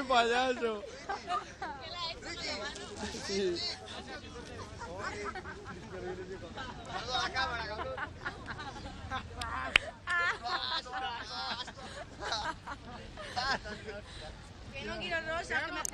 payaso. ¿Qué le ha hecho con la mano? Sí. Saluda a la cámara, cabrón. Que no quiero rosas, que me